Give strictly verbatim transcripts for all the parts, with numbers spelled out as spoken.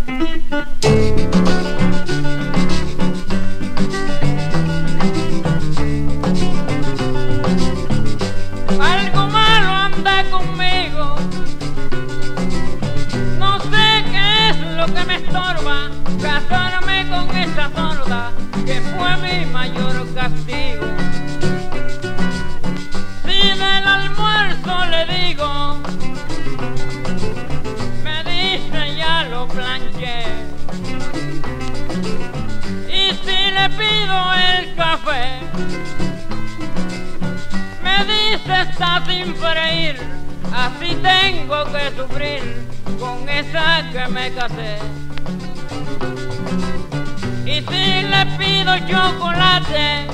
Algo malo anda conmigo, no sé qué es lo que me estorba, casarme con esa sorda que fue mi mayor castigo. Si del almuerzo le digo, me dice ya lo planché, y si le pido el café, me dice está sin freír, así tengo que sufrir con esa que me casé. Y si le pido chocolate,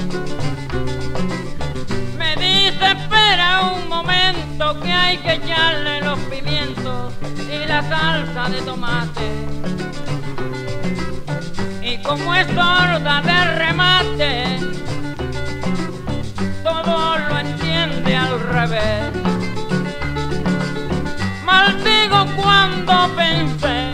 me dice espera un momento que hay que echarle los pimientos y la salsa de tomate. Y como es sorda de remate, todo lo entiende al revés. Maldigo cuando pensé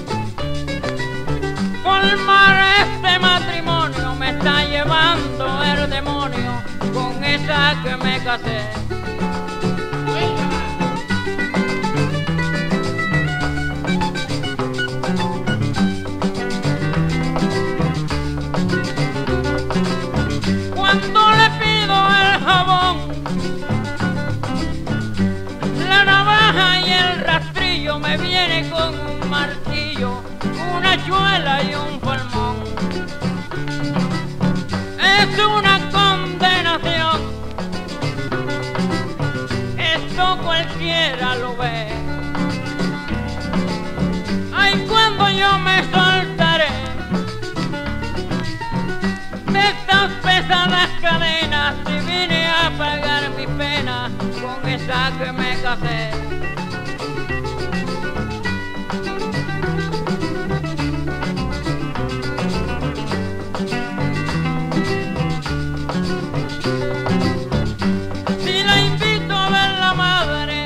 formar este matrimonio, me está llevando el demonio con esa que me casé. Cuando le pido el jabón, la navaja y el rastrillo, me viene con un martillo, una chuela y un pulmón. Es una condenación, esto cualquiera lo ve. Ay, cuando yo me soltaré de estas pesadas cadenas, y vine a pagar mi pena con esa que me casé. Si la invito a ver la madre,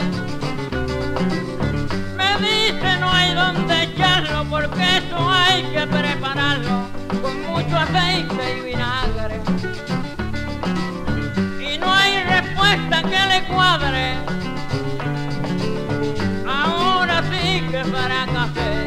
me dice no hay donde echarlo, porque eso hay que prepararlo con mucho aceite y vinagre. Y no hay respuesta que le cuadre, ahora sí que para café.